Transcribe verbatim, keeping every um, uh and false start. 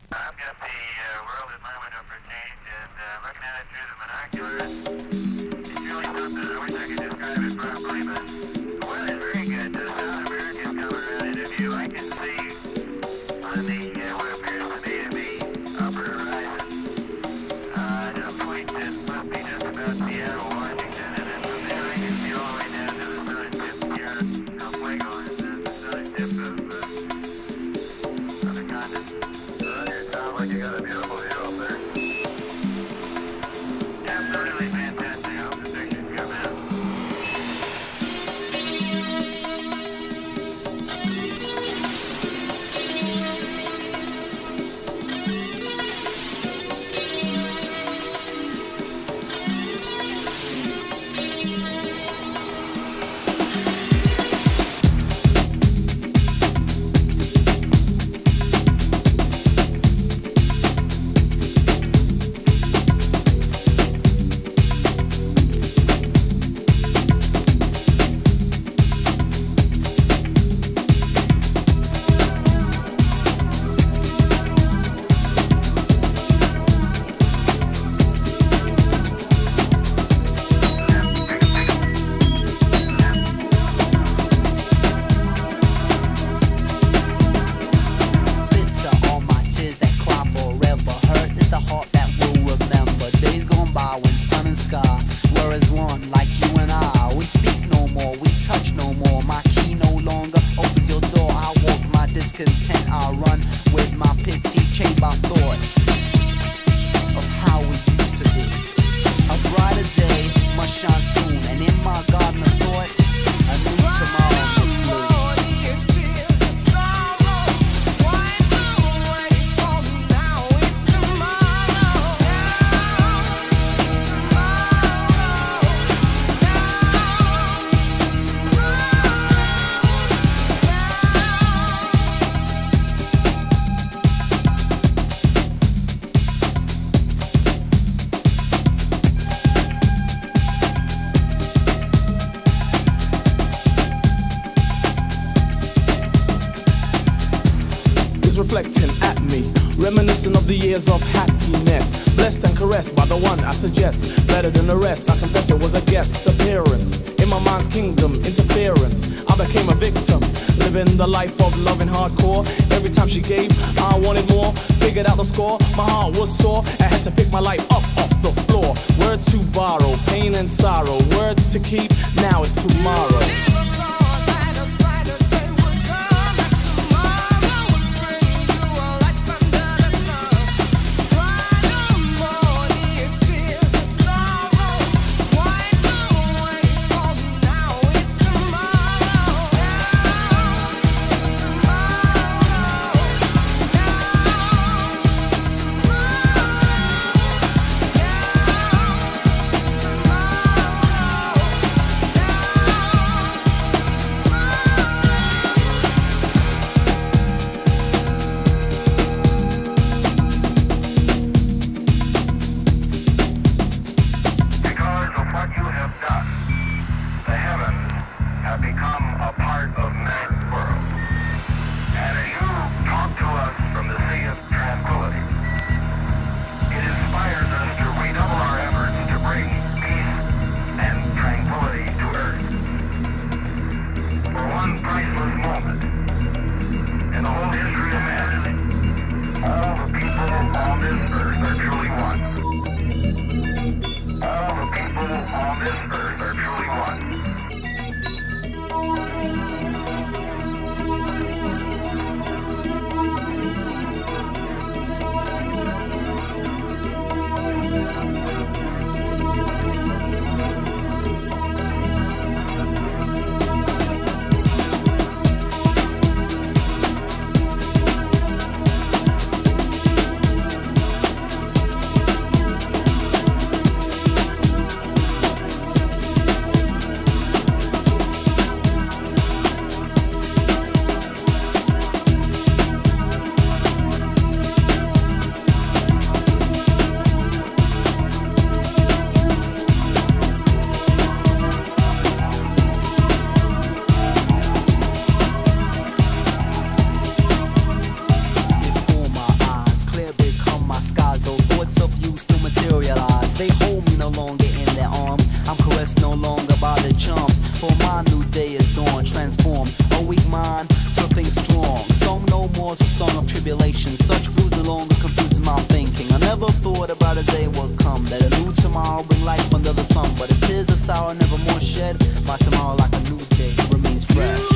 I've got the uh, world in my window for change, and uh, looking at it through the binoculars, it's really something. I wish I could describe it properly, but the weather's very good. The South Americans come around into view. I can see on the uh, what appears to me to be upper horizon uh, a point that must be just about Seattle, Washington, and then from there I can see all the way down to the southern tip here of Fuego, and uh, the southern tip of, uh, of the continent. Sounds like you got a beautiful view up there. Absolutely fantastic. I hope the pictures come out. Discontent, I run with my pity chamber thoughts of how we used to be. A brighter day must shine soon, and in my garden of thought, a new tomorrow must bloom. Reflecting at me, reminiscent of the years of happiness, blessed and caressed by the one I suggest, better than the rest. I confess it was a guest appearance in my mind's kingdom, interference. I became a victim, living the life of loving hardcore. Every time she gave, I wanted more. Figured out the score, my heart was sore. I had to pick my life up off the floor. Words to borrow, pain and sorrow. Words to keep, now it's tomorrow. contemplation. Such blues no longer confuses my thinking. I never thought about a day would come that a new tomorrow bring life under the sun. But if tears of sorrow never more shed, my tomorrow like a new day remains fresh.